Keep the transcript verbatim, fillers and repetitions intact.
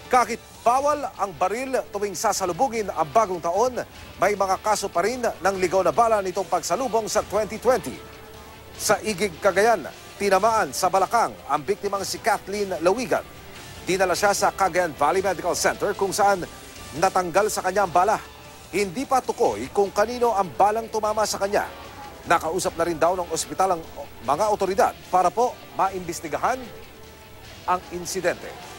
Kahit bawal ang baril tuwing sasalubungin ang bagong taon, may mga kaso pa rin ng ligaw na bala nitong pagsalubong sa twenty twenty. Sa Igig, Cagayan, tinamaan sa balakang ang biktimang si Kathleen Lawigan. Dinala siya sa Cagayan Valley Medical Center kung saan natanggal sa kanya ang bala. Hindi pa tukoy kung kanino ang balang tumama sa kanya. Nakausap na rin daw ng ospital ang mga otoridad para po maimbestigahan ang insidente.